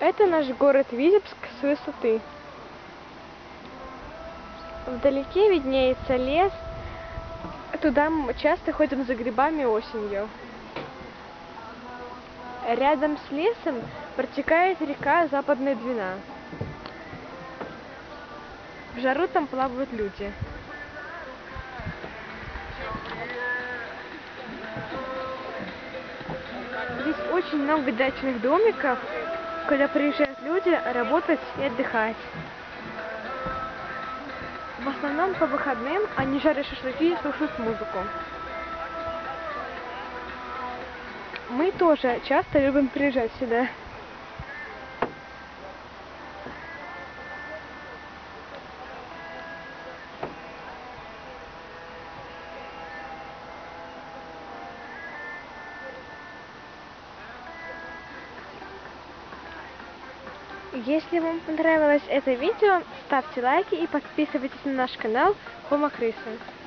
Это наш город Витебск с высоты. Вдалеке виднеется лес. Туда мы часто ходим за грибами осенью. Рядом с лесом протекает река Западная Двина. В жару там плавают люди. Здесь очень много дачных домиков, куда приезжают люди работать и отдыхать. В основном по выходным они жарят шашлыки и слушают музыку. Мы тоже часто любим приезжать сюда. Если вам понравилось это видео, ставьте лайки и подписывайтесь на наш канал Хома Крыса.